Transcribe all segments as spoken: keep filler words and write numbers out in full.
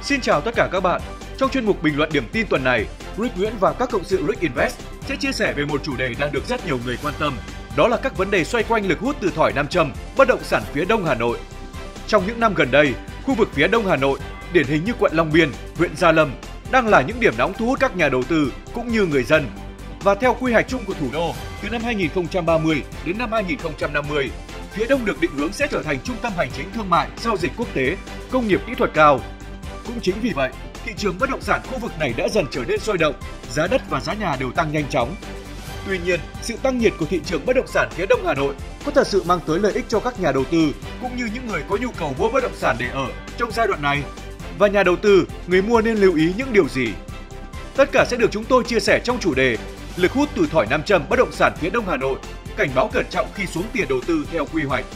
Xin chào tất cả các bạn. Trong chuyên mục bình luận điểm tin tuần này, Rick Nguyễn và các cộng sự Rick Invest sẽ chia sẻ về một chủ đề đang được rất nhiều người quan tâm. Đó là các vấn đề xoay quanh lực hút từ thỏi nam châm, bất động sản phía Đông Hà Nội. Trong những năm gần đây, khu vực phía Đông Hà Nội, điển hình như quận Long Biên, huyện Gia Lâm, đang là những điểm nóng thu hút các nhà đầu tư cũng như người dân. Và theo quy hoạch chung của thủ đô, từ năm hai nghìn không trăm ba mươi đến năm hai nghìn không trăm năm mươi, phía Đông được định hướng sẽ trở thành trung tâm hành chính thương mại, giao dịch quốc tế, công nghiệp kỹ thuật cao. Cũng chính vì vậy, thị trường bất động sản khu vực này đã dần trở nên sôi động, giá đất và giá nhà đều tăng nhanh chóng. Tuy nhiên, sự tăng nhiệt của thị trường bất động sản phía Đông Hà Nội có thật sự mang tới lợi ích cho các nhà đầu tư cũng như những người có nhu cầu mua bất động sản để ở trong giai đoạn này? Và nhà đầu tư, người mua nên lưu ý những điều gì? Tất cả sẽ được chúng tôi chia sẻ trong chủ đề lực hút từ thỏi nam châm bất động sản phía Đông Hà Nội, cảnh báo cẩn trọng khi xuống tiền đầu tư theo quy hoạch.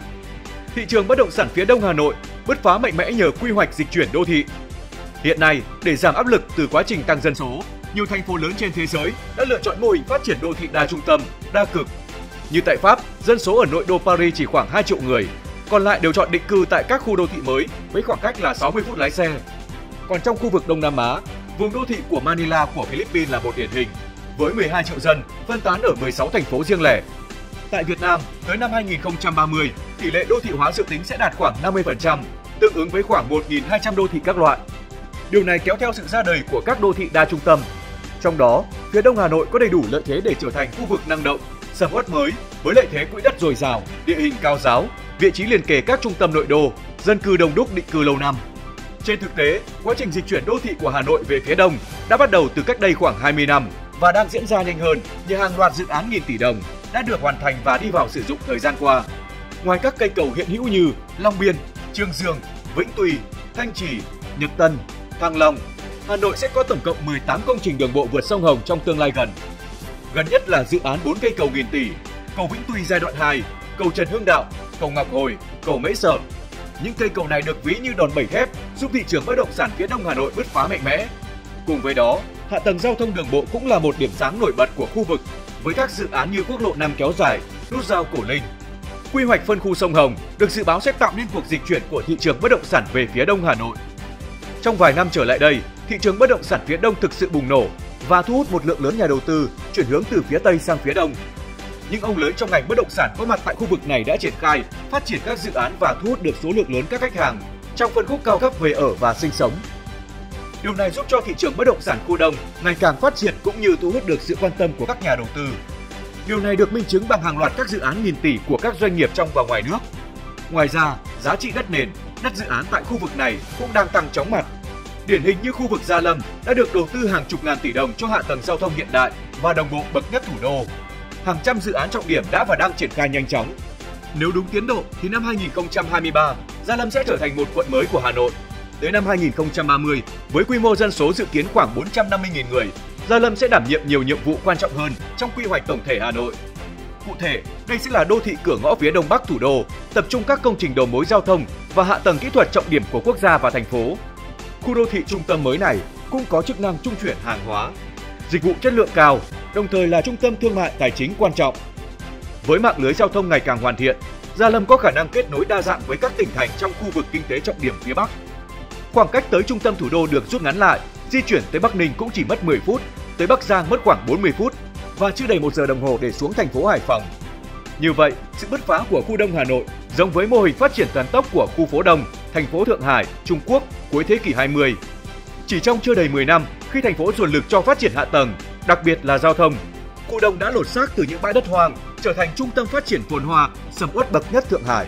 Thị trường bất động sản phía Đông Hà Nội bứt phá mạnh mẽ nhờ quy hoạch dịch chuyển đô thị. Hiện nay, để giảm áp lực từ quá trình tăng dân số, nhiều thành phố lớn trên thế giới đã lựa chọn mô hình phát triển đô thị đa trung tâm, đa cực. Như tại Pháp, dân số ở nội đô Paris chỉ khoảng hai triệu người, còn lại đều chọn định cư tại các khu đô thị mới với khoảng cách là sáu mươi phút lái xe. Còn trong khu vực Đông Nam Á, vùng đô thị của Manila của Philippines là một điển hình, với mười hai triệu dân phân tán ở mười sáu thành phố riêng lẻ. Tại Việt Nam, tới năm hai nghìn không trăm ba mươi, tỷ lệ đô thị hóa dự tính sẽ đạt khoảng năm mươi phần trăm, tương ứng với khoảng một nghìn hai trăm đô thị các loại. Điều này kéo theo sự ra đời của các đô thị đa trung tâm. Trong đó, phía Đông Hà Nội có đầy đủ lợi thế để trở thành khu vực năng động, sầm uất mới với lợi thế quỹ đất dồi dào, địa hình cao ráo, vị trí liền kề các trung tâm nội đô, dân cư đông đúc định cư lâu năm. Trên thực tế, quá trình dịch chuyển đô thị của Hà Nội về phía Đông đã bắt đầu từ cách đây khoảng hai mươi năm và đang diễn ra nhanh hơn nhờ hàng loạt dự án nghìn tỷ đồng đã được hoàn thành và đi vào sử dụng thời gian qua. Ngoài các cây cầu hiện hữu như Long Biên, Chương Dương, Vĩnh Tuy, Thanh Trì, Nhật Tân, Thăng Long, Hà Nội sẽ có tổng cộng mười tám công trình đường bộ vượt sông Hồng trong tương lai gần. Gần nhất là dự án bốn cây cầu nghìn tỷ, cầu Vĩnh Tuy giai đoạn hai, cầu Trần Hưng Đạo, cầu Ngọc Hồi, cầu Mễ Sở. Những cây cầu này được ví như đòn bẩy thép giúp thị trường bất động sản phía Đông Hà Nội bứt phá mạnh mẽ. Cùng với đó, hạ tầng giao thông đường bộ cũng là một điểm sáng nổi bật của khu vực với các dự án như quốc lộ năm kéo dài, nút giao Cổ Linh. Quy hoạch phân khu sông Hồng được dự báo sẽ tạo nên cuộc dịch chuyển của thị trường bất động sản về phía Đông Hà Nội. Trong vài năm trở lại đây, thị trường bất động sản phía Đông thực sự bùng nổ và thu hút một lượng lớn nhà đầu tư chuyển hướng từ phía Tây sang phía Đông. Những ông lớn trong ngành bất động sản có mặt tại khu vực này đã triển khai, phát triển các dự án và thu hút được số lượng lớn các khách hàng trong phân khúc cao cấp về ở và sinh sống. Điều này giúp cho thị trường bất động sản khu Đông ngày càng phát triển cũng như thu hút được sự quan tâm của các nhà đầu tư. Điều này được minh chứng bằng hàng loạt các dự án nghìn tỷ của các doanh nghiệp trong và ngoài nước. Ngoài ra, giá trị đất nền, đất dự án tại khu vực này cũng đang tăng chóng mặt. Điển hình như khu vực Gia Lâm đã được đầu tư hàng chục ngàn tỷ đồng cho hạ tầng giao thông hiện đại và đồng bộ bậc nhất thủ đô. Hàng trăm dự án trọng điểm đã và đang triển khai nhanh chóng. Nếu đúng tiến độ thì năm hai nghìn không trăm hai mươi ba, Gia Lâm sẽ trở thành một quận mới của Hà Nội. Tới năm hai nghìn không trăm ba mươi, với quy mô dân số dự kiến khoảng bốn trăm năm mươi nghìn người, Gia Lâm sẽ đảm nhiệm nhiều nhiệm vụ quan trọng hơn trong quy hoạch tổng thể Hà Nội. Cụ thể, đây sẽ là đô thị cửa ngõ phía Đông Bắc thủ đô, tập trung các công trình đầu mối giao thông và hạ tầng kỹ thuật trọng điểm của quốc gia và thành phố. Khu đô thị trung tâm mới này cũng có chức năng trung chuyển hàng hóa, dịch vụ chất lượng cao, đồng thời là trung tâm thương mại tài chính quan trọng. Với mạng lưới giao thông ngày càng hoàn thiện, Gia Lâm có khả năng kết nối đa dạng với các tỉnh thành trong khu vực kinh tế trọng điểm phía Bắc. Khoảng cách tới trung tâm thủ đô được rút ngắn lại, di chuyển tới Bắc Ninh cũng chỉ mất mười phút, tới Bắc Giang mất khoảng bốn mươi phút và chưa đầy một giờ đồng hồ để xuống thành phố Hải Phòng. Như vậy, sự bứt phá của khu Đông Hà Nội giống với mô hình phát triển thần tốc của khu phố Đông, thành phố Thượng Hải, Trung Quốc cuối thế kỷ hai mươi. Chỉ trong chưa đầy mười năm, khi thành phố dồn lực cho phát triển hạ tầng, đặc biệt là giao thông, khu Đông đã lột xác từ những bãi đất hoang trở thành trung tâm phát triển phồn hoa, sầm uất bậc nhất Thượng Hải.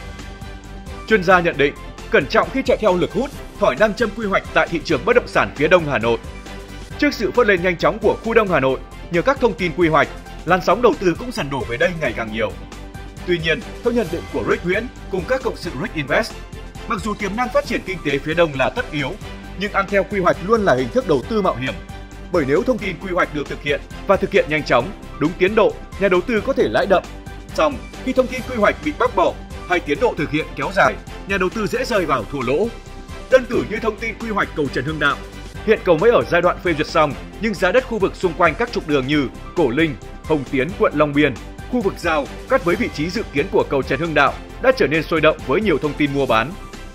Chuyên gia nhận định, cẩn trọng khi chạy theo lực hút, thỏi nam châm quy hoạch tại thị trường bất động sản phía Đông Hà Nội. Trước sự phất lên nhanh chóng của khu Đông Hà Nội, nhờ các thông tin quy hoạch, làn sóng đầu tư cũng dần đổ về đây ngày càng nhiều. Tuy nhiên, theo nhận định của Rick Nguyễn cùng các cộng sự Rick Invest, mặc dù tiềm năng phát triển kinh tế phía Đông là tất yếu, nhưng ăn theo quy hoạch luôn là hình thức đầu tư mạo hiểm. Bởi nếu thông tin quy hoạch được thực hiện và thực hiện nhanh chóng, đúng tiến độ, nhà đầu tư có thể lãi đậm. Song khi thông tin quy hoạch bị bác bỏ hay tiến độ thực hiện kéo dài, nhà đầu tư dễ rơi vào thua lỗ. Đơn cử như thông tin quy hoạch cầu Trần Hưng Đạo, hiện cầu mới ở giai đoạn phê duyệt xong, nhưng giá đất khu vực xung quanh các trục đường như Cổ Linh, Hồng Tiến, quận Long Biên, khu vực giao cắt với vị trí dự kiến của cầu Trần Hưng Đạo đã trở nên sôi động với nhiều thông tin mua bán.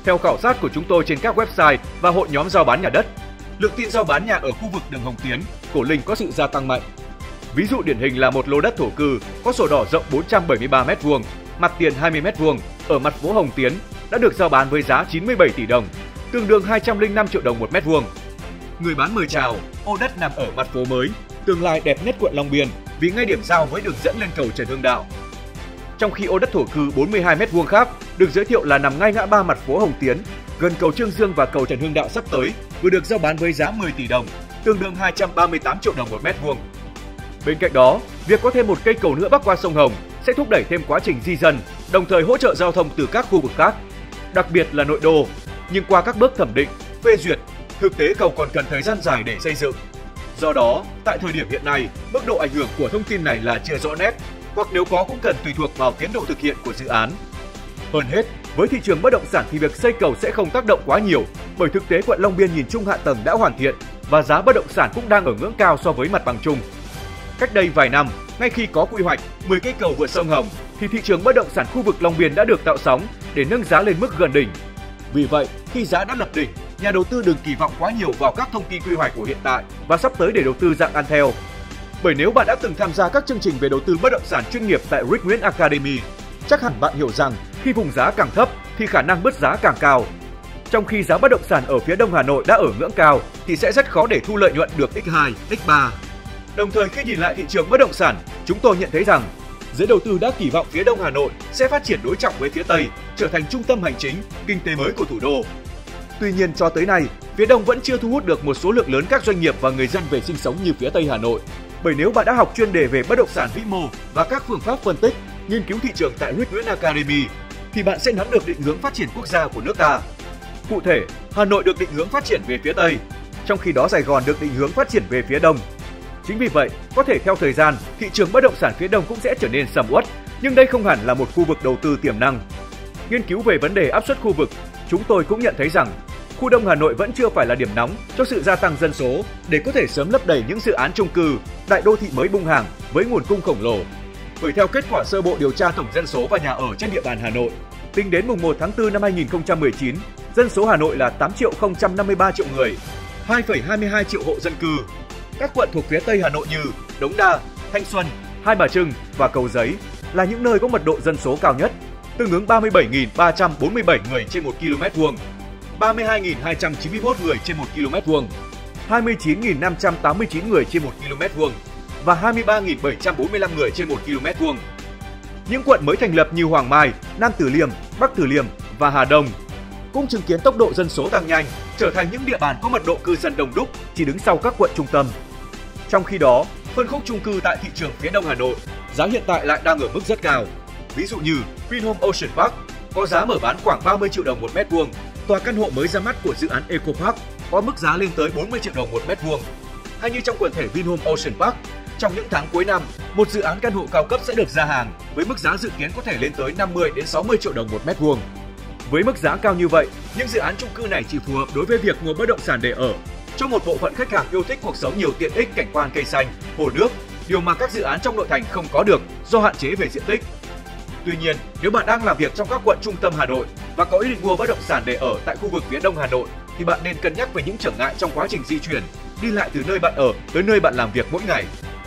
Theo khảo sát của chúng tôi trên các website và hội nhóm giao bán nhà đất, lượng tin giao bán nhà ở khu vực đường Hồng Tiến, Cổ Linh có sự gia tăng mạnh. Ví dụ điển hình là một lô đất thổ cư có sổ đỏ rộng bốn trăm bảy mươi ba mét vuông, mặt tiền hai mươi mét vuông ở mặt phố Hồng Tiến đã được giao bán với giá chín mươi bảy tỷ đồng, tương đương hai trăm lẻ năm triệu đồng một mét vuông. Người bán mời chào, ô đất nằm ở mặt phố mới, tương lai đẹp nhất quận Long Biên vì ngay điểm giao với đường dẫn lên cầu Trần Hưng Đạo. Trong khi ô đất thổ cư bốn mươi hai mét vuông khác được giới thiệu là nằm ngay ngã ba mặt phố Hồng Tiến, gần cầu Trương Dương và cầu Trần Hưng Đạo sắp tới, vừa được giao bán với giá mười tỷ đồng, tương đương hai trăm ba mươi tám triệu đồng một mét vuông. Bên cạnh đó, việc có thêm một cây cầu nữa bắc qua sông Hồng sẽ thúc đẩy thêm quá trình di dân, đồng thời hỗ trợ giao thông từ các khu vực khác, đặc biệt là nội đô. Nhưng qua các bước thẩm định, phê duyệt, thực tế cầu còn cần thời gian dài để xây dựng. Do đó, tại thời điểm hiện nay, mức độ ảnh hưởng của thông tin này là chưa rõ nét, hoặc nếu có cũng cần tùy thuộc vào tiến độ thực hiện của dự án. Hơn hết, với thị trường bất động sản thì việc xây cầu sẽ không tác động quá nhiều, bởi thực tế quận Long Biên nhìn chung hạ tầng đã hoàn thiện và giá bất động sản cũng đang ở ngưỡng cao so với mặt bằng chung. Cách đây vài năm, ngay khi có quy hoạch mười cây cầu vượt sông Hồng, thì thị trường bất động sản khu vực Long Biên đã được tạo sóng để nâng giá lên mức gần đỉnh. Vì vậy, khi giá đã lập đỉnh, nhà đầu tư đừng kỳ vọng quá nhiều vào các thông tin quy hoạch của hiện tại và sắp tới để đầu tư dạng ăn theo. Bởi nếu bạn đã từng tham gia các chương trình về đầu tư bất động sản chuyên nghiệp tại Rick Nguyễn Academy, chắc hẳn bạn hiểu rằng khi vùng giá càng thấp thì khả năng bứt giá càng cao. Trong khi giá bất động sản ở phía Đông Hà Nội đã ở ngưỡng cao thì sẽ rất khó để thu lợi nhuận được nhân hai, nhân ba. Đồng thời khi nhìn lại thị trường bất động sản, chúng tôi nhận thấy rằng giới đầu tư đã kỳ vọng phía Đông Hà Nội sẽ phát triển đối trọng với phía Tây, trở thành trung tâm hành chính, kinh tế mới của thủ đô. Tuy nhiên cho tới nay, phía Đông vẫn chưa thu hút được một số lượng lớn các doanh nghiệp và người dân về sinh sống như phía Tây Hà Nội. Bởi nếu bạn đã học chuyên đề về bất động sản vĩ mô và các phương pháp phân tích, nghiên cứu thị trường tại Rick Nguyễn Academy, thì bạn sẽ nắm được định hướng phát triển quốc gia của nước ta. Cụ thể, Hà Nội được định hướng phát triển về phía Tây, trong khi đó Sài Gòn được định hướng phát triển về phía Đông. Chính vì vậy, có thể theo thời gian, thị trường bất động sản phía Đông cũng sẽ trở nên sầm uất, nhưng đây không hẳn là một khu vực đầu tư tiềm năng. Nghiên cứu về vấn đề áp suất khu vực, chúng tôi cũng nhận thấy rằng khu Đông Hà Nội vẫn chưa phải là điểm nóng cho sự gia tăng dân số để có thể sớm lấp đầy những dự án chung cư, đại đô thị mới bung hàng với nguồn cung khổng lồ. Bởi theo kết quả sơ bộ điều tra tổng dân số và nhà ở trên địa bàn Hà Nội, tính đến mùng một tháng tư năm hai nghìn không trăm mười chín, dân số Hà Nội là tám triệu không trăm năm mươi ba triệu người, hai phẩy hai mươi hai triệu hộ dân cư. Các quận thuộc phía Tây Hà Nội như Đống Đa, Thanh Xuân, Hai Bà Trưng và Cầu Giấy là những nơi có mật độ dân số cao nhất, tương ứng ba mươi bảy nghìn ba trăm bốn mươi bảy người trên một ki lô mét vuông, ba mươi hai nghìn hai trăm chín mươi mốt người trên một ki lô mét vuông, hai mươi chín nghìn năm trăm tám mươi chín người trên một ki lô mét vuông và hai mươi ba nghìn bảy trăm bốn mươi lăm người trên một ki lô mét vuông. Những quận mới thành lập như Hoàng Mai, Nam Từ Liêm, Bắc Từ Liêm và Hà Đông cũng chứng kiến tốc độ dân số tăng nhanh, trở thành những địa bàn có mật độ cư dân đông đúc, chỉ đứng sau các quận trung tâm. Trong khi đó, phân khúc chung cư tại thị trường phía Đông Hà Nội, giá hiện tại lại đang ở mức rất cao. Ví dụ như Vinhome Ocean Park có giá mở bán khoảng ba mươi triệu đồng một mét vuông, tòa căn hộ mới ra mắt của dự án Eco Park có mức giá lên tới bốn mươi triệu đồng một mét vuông. Hay như trong quần thể Vinhome Ocean Park, trong những tháng cuối năm, một dự án căn hộ cao cấp sẽ được ra hàng với mức giá dự kiến có thể lên tới năm mươi đến sáu mươi triệu đồng một mét vuông. Với mức giá cao như vậy, những dự án chung cư này chỉ phù hợp đối với việc mua bất động sản để ở, cho một bộ phận khách hàng yêu thích cuộc sống nhiều tiện ích, cảnh quan cây xanh, hồ nước, điều mà các dự án trong nội thành không có được do hạn chế về diện tích. Tuy nhiên, nếu bạn đang làm việc trong các quận trung tâm Hà Nội và có ý định mua bất động sản để ở tại khu vực phía Đông Hà Nội, thì bạn nên cân nhắc về những trở ngại trong quá trình di chuyển, đi lại từ nơi bạn ở tới nơi bạn làm việc mỗi ngày.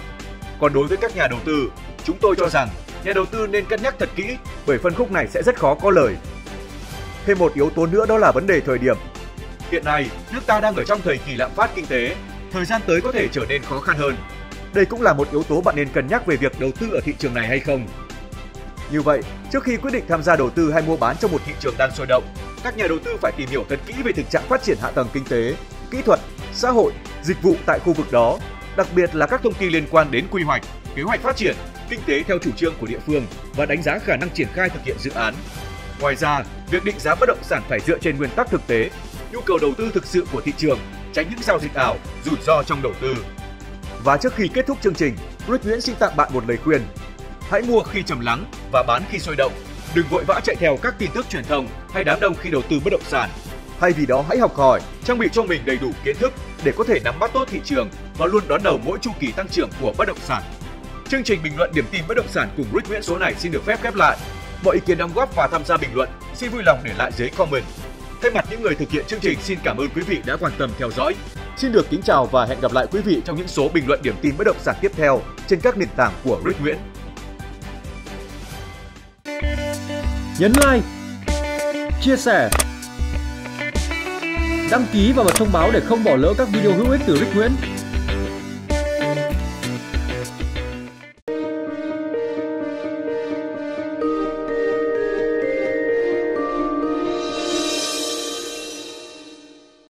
Còn đối với các nhà đầu tư, chúng tôi cho rằng nhà đầu tư nên cân nhắc thật kỹ bởi phân khúc này sẽ rất khó có lời. Thêm một yếu tố nữa đó là vấn đề thời điểm. Hiện nay, nước ta đang ở trong thời kỳ lạm phát kinh tế, thời gian tới có thể trở nên khó khăn hơn. Đây cũng là một yếu tố bạn nên cân nhắc về việc đầu tư ở thị trường này hay không. Như vậy, trước khi quyết định tham gia đầu tư hay mua bán trong một thị trường đang sôi động, các nhà đầu tư phải tìm hiểu thật kỹ về thực trạng phát triển hạ tầng kinh tế, kỹ thuật, xã hội, dịch vụ tại khu vực đó, đặc biệt là các thông tin liên quan đến quy hoạch, kế hoạch phát triển, kinh tế theo chủ trương của địa phương và đánh giá khả năng triển khai thực hiện dự án. Ngoài ra, việc định giá bất động sản phải dựa trên nguyên tắc thực tế, nhu cầu đầu tư thực sự của thị trường, tránh những giao dịch ảo, rủi ro trong đầu tư. Và trước khi kết thúc chương trình, Rick Nguyễn xin tặng bạn một lời khuyên. Hãy mua khi trầm lắng và bán khi sôi động. Đừng vội vã chạy theo các tin tức truyền thông hay đám đông khi đầu tư bất động sản. Thay vì đó, hãy học hỏi, trang bị cho mình đầy đủ kiến thức để có thể nắm bắt tốt thị trường và luôn đón đầu mỗi chu kỳ tăng trưởng của bất động sản. Chương trình bình luận điểm tin bất động sản cùng Rick Nguyễn số này xin được phép khép lại. Mọi ý kiến đóng góp và tham gia bình luận xin vui lòng để lại dưới comment. Thay mặt những người thực hiện chương trình, xin cảm ơn quý vị đã quan tâm theo dõi. Xin được kính chào và hẹn gặp lại quý vị trong những số bình luận điểm tin bất động sản tiếp theo trên các nền tảng của Rick Nguyễn. Nhấn like, chia sẻ, đăng ký và bật thông báo để không bỏ lỡ các video hữu ích từ Rick Nguyễn.